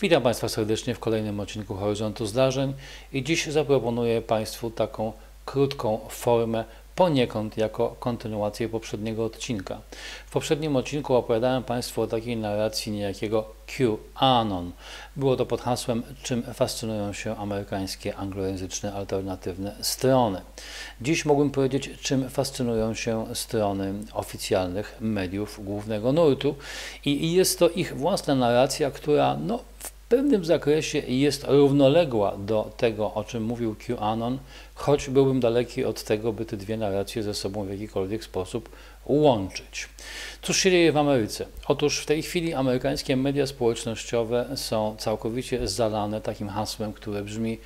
Witam Państwa serdecznie w kolejnym odcinku Horyzontu Zdarzeń i dziś zaproponuję Państwu taką krótką formę poniekąd jako kontynuację poprzedniego odcinka. W poprzednim odcinku opowiadałem Państwu o takiej narracji niejakiego QAnon. Było to pod hasłem czym fascynują się amerykańskie anglojęzyczne alternatywne strony. Dziś mógłbym powiedzieć czym fascynują się strony oficjalnych mediów głównego nurtu i jest to ich własna narracja, która w pewnym zakresie jest równoległa do tego, o czym mówił QAnon, choć byłbym daleki od tego, by te dwie narracje ze sobą w jakikolwiek sposób łączyć. Cóż się dzieje w Ameryce? Otóż w tej chwili amerykańskie media społecznościowe są całkowicie zalane takim hasłem, które brzmi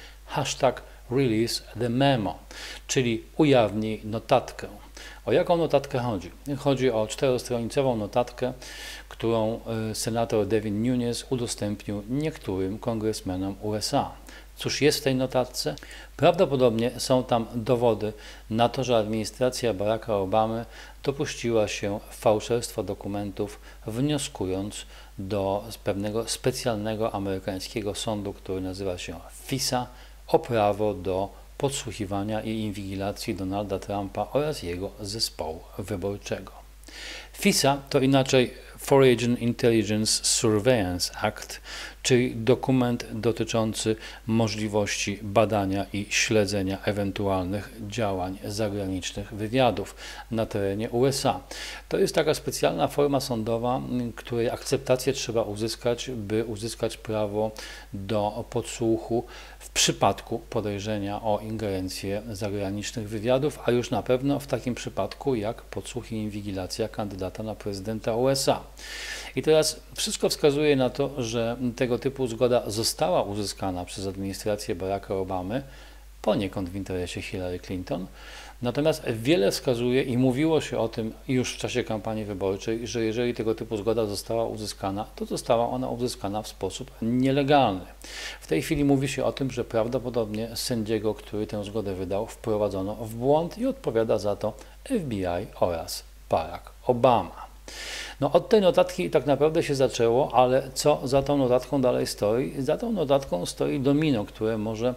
#Release the memo, czyli ujawnij notatkę. O jaką notatkę chodzi? Chodzi o 4-stronicową notatkę, którą senator Devin Nunes udostępnił niektórym kongresmenom USA. Cóż jest w tej notatce? Prawdopodobnie są tam dowody na to, że administracja Baracka Obamy dopuściła się fałszerstwa dokumentów, wnioskując do pewnego specjalnego amerykańskiego sądu, który nazywa się FISA, o prawo do podsłuchiwania i inwigilacji Donalda Trumpa oraz jego zespołu wyborczego. FISA to inaczej Foreign Intelligence Surveillance Act, czyli dokument dotyczący możliwości badania i śledzenia ewentualnych działań zagranicznych wywiadów na terenie USA. To jest taka specjalna forma sądowa, której akceptację trzeba uzyskać, by uzyskać prawo do podsłuchu w przypadku podejrzenia o ingerencję zagranicznych wywiadów, a już na pewno w takim przypadku jak podsłuch i inwigilacja kandydata na prezydenta USA. I teraz wszystko wskazuje na to, że tego typu zgoda została uzyskana przez administrację Baracka Obamy, poniekąd w interesie Hillary Clinton. Natomiast wiele wskazuje i mówiło się o tym już w czasie kampanii wyborczej, że jeżeli tego typu zgoda została uzyskana, to została ona uzyskana w sposób nielegalny. W tej chwili mówi się o tym, że prawdopodobnie sędziego, który tę zgodę wydał, wprowadzono w błąd i odpowiada za to FBI oraz Barack Obama. Od tej notatki tak naprawdę się zaczęło, ale co za tą notatką dalej stoi? Za tą notatką stoi domino, które może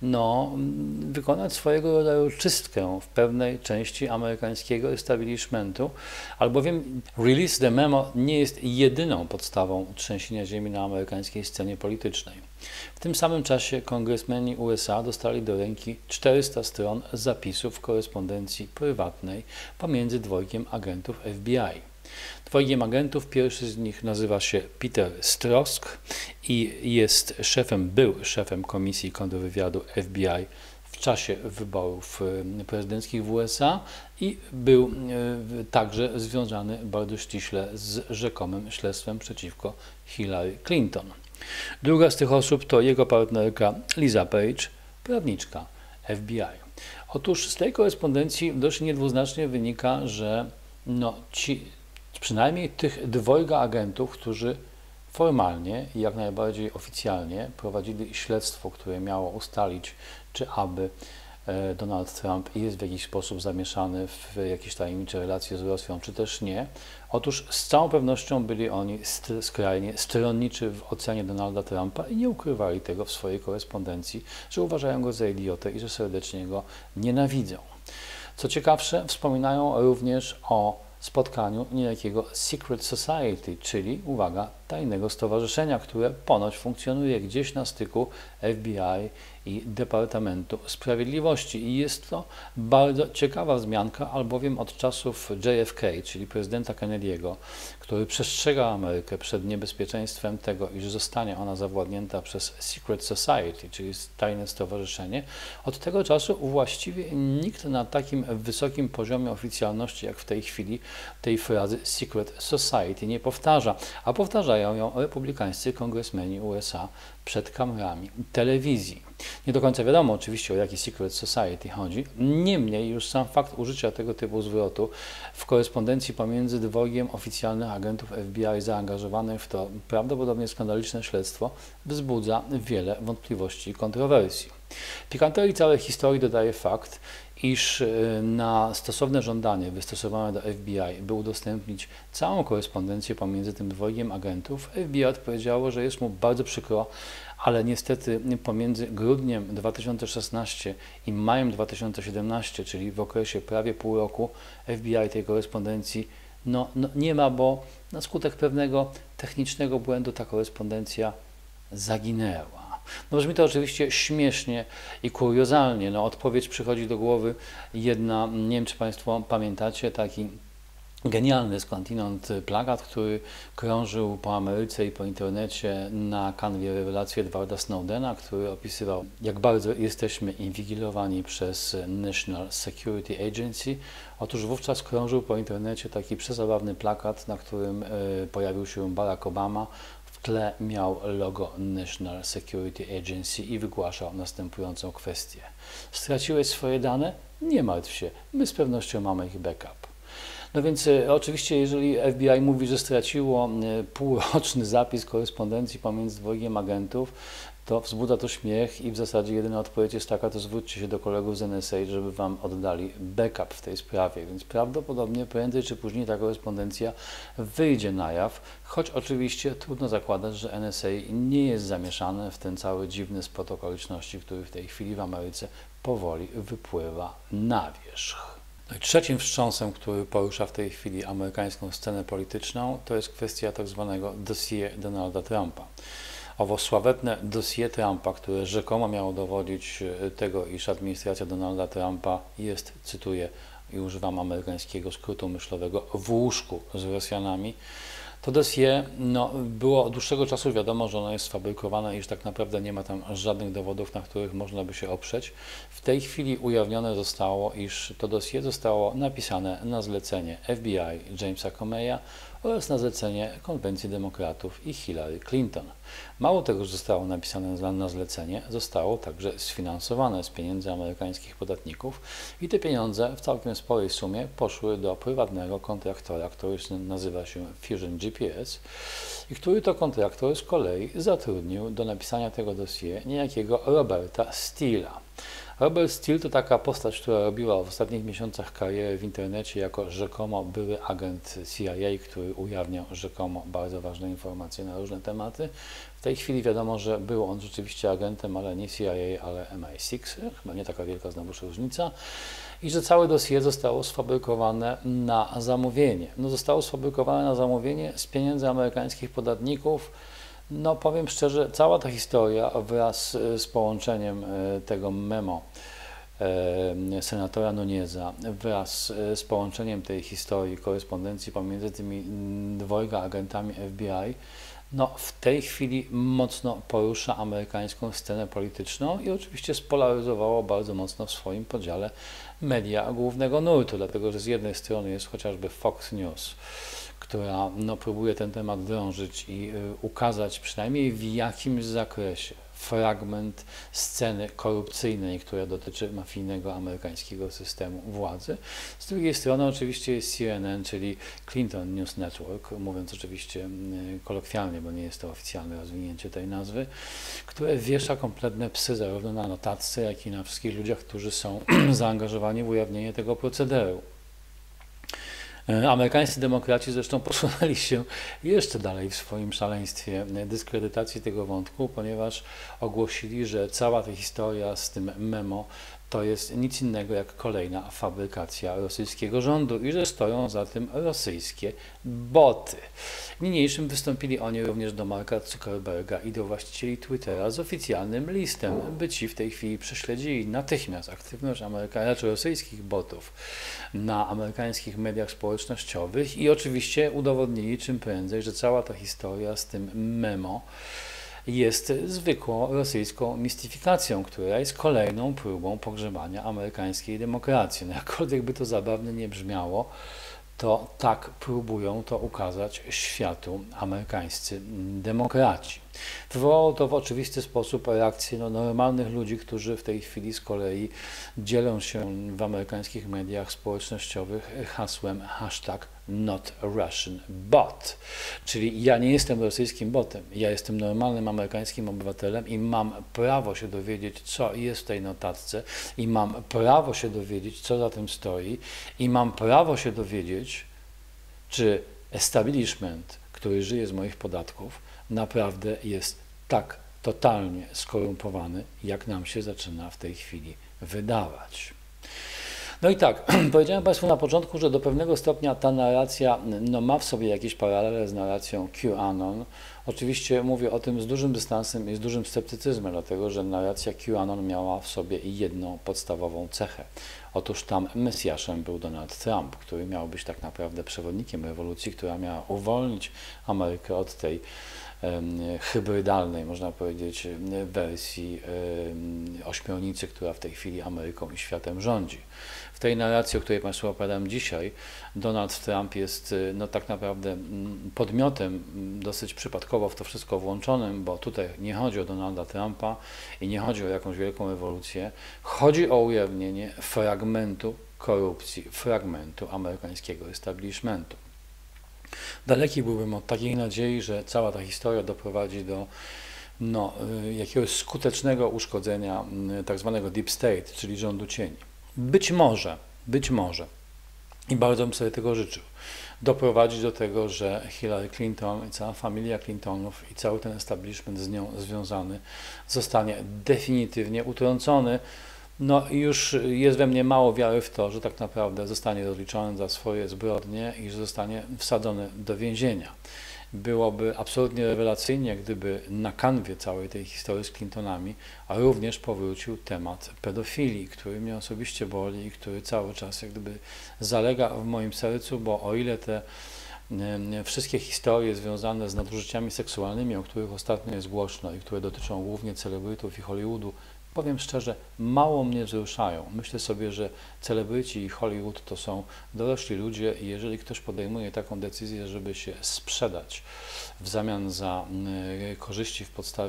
wykonać swojego rodzaju czystkę w pewnej części amerykańskiego establishmentu, albowiem release the memo nie jest jedyną podstawą trzęsienia ziemi na amerykańskiej scenie politycznej. W tym samym czasie kongresmeni USA dostali do ręki 400 stron zapisów korespondencji prywatnej pomiędzy dwojgiem agentów FBI. Dwojgiem agentów, pierwszy z nich nazywa się Peter Strzok i był szefem Komisji Kontrwywiadu FBI w czasie wyborów prezydenckich w USA i był także związany bardzo ściśle z rzekomym śledztwem przeciwko Hillary Clinton. Druga z tych osób to jego partnerka Lisa Page, prawniczka FBI. Otóż z tej korespondencji dość niedwuznacznie wynika, że przynajmniej tych dwojga agentów, którzy formalnie i jak najbardziej oficjalnie prowadzili śledztwo, które miało ustalić, czy aby Donald Trump jest w jakiś sposób zamieszany w jakieś tajemnicze relacje z Rosją, czy też nie. Otóż z całą pewnością byli oni skrajnie stronniczy w ocenie Donalda Trumpa i nie ukrywali tego w swojej korespondencji, że uważają go za idiotę i że serdecznie go nienawidzą. Co ciekawsze, wspominają również o spotkaniu niejakiego Secret Society, czyli, uwaga, tajnego stowarzyszenia, które ponoć funkcjonuje gdzieś na styku FBI i Departamentu Sprawiedliwości. I jest to bardzo ciekawa wzmianka, albowiem od czasów JFK, czyli prezydenta Kennedy'ego, który przestrzega Amerykę przed niebezpieczeństwem tego, iż zostanie ona zawładnięta przez Secret Society, czyli tajne stowarzyszenie, od tego czasu właściwie nikt na takim wysokim poziomie oficjalności, jak w tej chwili, tej frazy Secret Society nie powtarza, a powtarzają ją republikańscy kongresmeni USA przed kamerami telewizji. Nie do końca wiadomo oczywiście, o jaki Secret Society chodzi, niemniej już sam fakt użycia tego typu zwrotu w korespondencji pomiędzy dwojgiem oficjalnych agentów FBI zaangażowanych w to prawdopodobnie skandaliczne śledztwo wzbudza wiele wątpliwości i kontrowersji. Pikanterii całej historii dodaje fakt, iż na stosowne żądanie wystosowane do FBI, by udostępnić całą korespondencję pomiędzy tym dwojgiem agentów, FBI odpowiedziało, że jest mu bardzo przykro, ale niestety pomiędzy grudniem 2016 i majem 2017, czyli w okresie prawie pół roku, FBI tej korespondencji nie ma, bo na skutek pewnego technicznego błędu ta korespondencja zaginęła. Brzmi to oczywiście śmiesznie i kuriozalnie. Odpowiedź przychodzi do głowy jedna, nie wiem czy Państwo pamiętacie, taki genialny skądinąd plakat, który krążył po Ameryce i po internecie na kanwie rewelacji Edwarda Snowdena, który opisywał, jak bardzo jesteśmy inwigilowani przez National Security Agency. Otóż wówczas krążył po internecie taki przezabawny plakat, na którym pojawił się Barack Obama. W tle miał logo National Security Agency i wygłaszał następującą kwestię. Straciłeś swoje dane? Nie martw się, my z pewnością mamy ich backup. No więc oczywiście, jeżeli FBI mówi, że straciło półroczny zapis korespondencji pomiędzy dwojgiem agentów, to wzbudza to śmiech i w zasadzie jedyna odpowiedź jest taka, to zwróćcie się do kolegów z NSA, żeby Wam oddali backup w tej sprawie. Więc prawdopodobnie prędzej czy później ta korespondencja wyjdzie na jaw, choć oczywiście trudno zakładać, że NSA nie jest zamieszane w ten cały dziwny splot okoliczności, który w tej chwili w Ameryce powoli wypływa na wierzch. No i trzecim wstrząsem, który porusza w tej chwili amerykańską scenę polityczną, to jest kwestia tak zwanego dossier Donalda Trumpa. Owo sławetne dossier Trumpa, które rzekomo miało dowodzić tego, iż administracja Donalda Trumpa jest, cytuję i używam amerykańskiego skrótu myślowego, w łóżku z Rosjanami. To dossier, było od dłuższego czasu wiadomo, że ono jest sfabrykowane i że tak naprawdę nie ma tam żadnych dowodów, na których można by się oprzeć. W tej chwili ujawnione zostało, iż to dossier zostało napisane na zlecenie FBI Jamesa Comeya oraz na zlecenie Konwencji Demokratów i Hillary Clinton. Mało tego, że zostało napisane na zlecenie, zostało także sfinansowane z pieniędzy amerykańskich podatników i te pieniądze w całkiem sporej sumie poszły do prywatnego kontraktora, który nazywa się Fusion GPS i który to kontraktor z kolei zatrudnił do napisania tego dossier niejakiego Roberta Steela. Robert Steele to taka postać, która robiła w ostatnich miesiącach karierę w internecie jako rzekomo były agent CIA, który ujawniał rzekomo bardzo ważne informacje na różne tematy. W tej chwili wiadomo, że był on rzeczywiście agentem, ale nie CIA, ale MI6, chyba nie taka wielka znowuż różnica, i że całe dossier zostało sfabrykowane na zamówienie. Zostało sfabrykowane na zamówienie z pieniędzy amerykańskich podatników. Powiem szczerze, cała ta historia wraz z połączeniem tego memo senatora Nuneza wraz z połączeniem tej historii, korespondencji pomiędzy tymi dwojga agentami FBI, w tej chwili mocno porusza amerykańską scenę polityczną i oczywiście spolaryzowało bardzo mocno w swoim podziale media głównego nurtu, dlatego że z jednej strony jest chociażby Fox News, która próbuje ten temat drążyć i ukazać przynajmniej w jakimś zakresie fragment sceny korupcyjnej, która dotyczy mafijnego amerykańskiego systemu władzy. Z drugiej strony oczywiście jest CNN, czyli Clinton News Network, mówiąc oczywiście kolokwialnie, bo nie jest to oficjalne rozwinięcie tej nazwy, które wiesza kompletne psy zarówno na notatce, jak i na wszystkich ludziach, którzy są zaangażowani w ujawnienie tego procederu. Amerykańscy demokraci zresztą posunęli się jeszcze dalej w swoim szaleństwie dyskredytacji tego wątku, ponieważ ogłosili, że cała ta historia z tym memo to jest nic innego jak kolejna fabrykacja rosyjskiego rządu i że stoją za tym rosyjskie boty. Niniejszym wystąpili oni również do Marka Zuckerberga i do właścicieli Twittera z oficjalnym listem, by ci w tej chwili prześledzili natychmiast aktywność rosyjskich botów na amerykańskich mediach społecznościowych i oczywiście udowodnili czym prędzej, że cała ta historia z tym memo jest zwykłą rosyjską mistyfikacją, która jest kolejną próbą pogrzebania amerykańskiej demokracji. Jakkolwiek by to zabawnie nie brzmiało, to tak próbują to ukazać światu amerykańscy demokraci. Wywołało to w oczywisty sposób reakcję normalnych ludzi, którzy w tej chwili z kolei dzielą się w amerykańskich mediach społecznościowych hasłem #NotRussianBot, czyli ja nie jestem rosyjskim botem, ja jestem normalnym amerykańskim obywatelem i mam prawo się dowiedzieć, co jest w tej notatce i mam prawo się dowiedzieć, co za tym stoi i mam prawo się dowiedzieć, czy establishment, który żyje z moich podatków, naprawdę jest tak totalnie skorumpowany, jak nam się zaczyna w tej chwili wydawać. No i tak, powiedziałem Państwu na początku, że do pewnego stopnia ta narracja ma w sobie jakieś paralele z narracją QAnon. Oczywiście mówię o tym z dużym dystansem i z dużym sceptycyzmem, dlatego że narracja QAnon miała w sobie jedną podstawową cechę. Otóż tam mesjaszem był Donald Trump, który miał być tak naprawdę przewodnikiem rewolucji, która miała uwolnić Amerykę od tej hybrydalnej, można powiedzieć, wersji ośmiornicy, która w tej chwili Ameryką i światem rządzi. W tej narracji, o której Państwu opowiadam dzisiaj, Donald Trump jest tak naprawdę podmiotem dosyć przypadkowo w to wszystko włączonym, bo tutaj nie chodzi o Donalda Trumpa i nie chodzi o jakąś wielką rewolucję, chodzi o ujawnienie fragmentu korupcji, fragmentu amerykańskiego establishmentu. Daleki byłbym od takiej nadziei, że cała ta historia doprowadzi do jakiegoś skutecznego uszkodzenia tak zwanego deep state, czyli rządu cieni. Być może, i bardzo bym sobie tego życzył, doprowadzić do tego, że Hillary Clinton i cała familia Clintonów i cały ten establishment z nią związany zostanie definitywnie utrącony. I już jest we mnie mało wiary w to, że tak naprawdę zostanie rozliczony za swoje zbrodnie i że zostanie wsadzony do więzienia. Byłoby absolutnie rewelacyjnie, gdyby na kanwie całej tej historii z Clintonami również powrócił temat pedofilii, który mnie osobiście boli i który cały czas jak gdyby zalega w moim sercu, bo o ile te wszystkie historie związane z nadużyciami seksualnymi, o których ostatnio jest głośno i które dotyczą głównie celebrytów i Hollywoodu, powiem szczerze, mało mnie wzruszają. Myślę sobie, że celebryci i Hollywood to są dorośli ludzie i jeżeli ktoś podejmuje taką decyzję, żeby się sprzedać w zamian za korzyści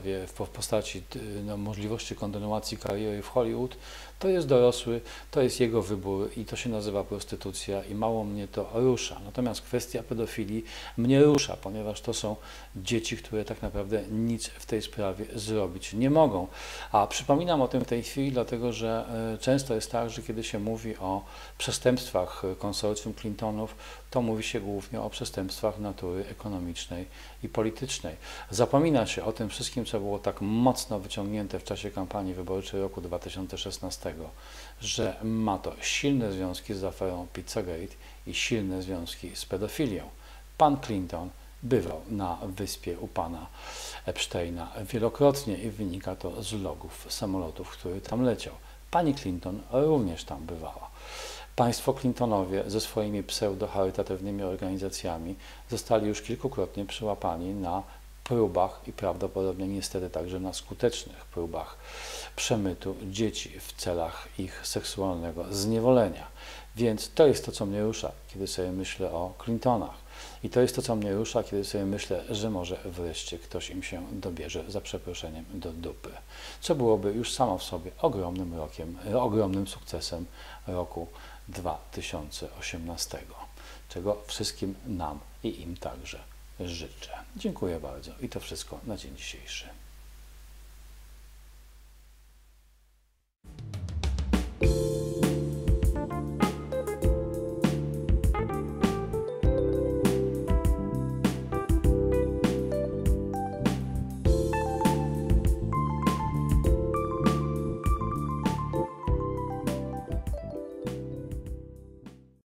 w postaci możliwości kontynuacji kariery w Hollywood, to jest dorosły, to jest jego wybór i to się nazywa prostytucja i mało mnie to rusza. Natomiast kwestia pedofilii mnie rusza, ponieważ to są dzieci, które tak naprawdę nic w tej sprawie zrobić nie mogą. A przypominam o tym w tej chwili, dlatego że często jest tak, że kiedy się mówi o przestępstwach konsorcjum Clintonów, to mówi się głównie o przestępstwach natury ekonomicznej i politycznej. Zapomina się o tym wszystkim, co było tak mocno wyciągnięte w czasie kampanii wyborczej roku 2016, że ma to silne związki z aferą Pizzagate i silne związki z pedofilią. Pan Clinton bywał na wyspie u pana Epsteina wielokrotnie i wynika to z logów samolotów, który tam leciał. Pani Clinton również tam bywała. Państwo Clintonowie ze swoimi pseudo-charytatywnymi organizacjami zostali już kilkukrotnie przyłapani na próbach i prawdopodobnie niestety także na skutecznych próbach przemytu dzieci w celach ich seksualnego zniewolenia. Więc to jest to, co mnie rusza, kiedy sobie myślę o Clintonach. I to jest to, co mnie rusza, kiedy sobie myślę, że może wreszcie ktoś im się dobierze, za przeproszeniem, do dupy. Co byłoby już samo w sobie ogromnym sukcesem roku 2018, czego wszystkim nam i im także życzę. Dziękuję bardzo i to wszystko na dzień dzisiejszy.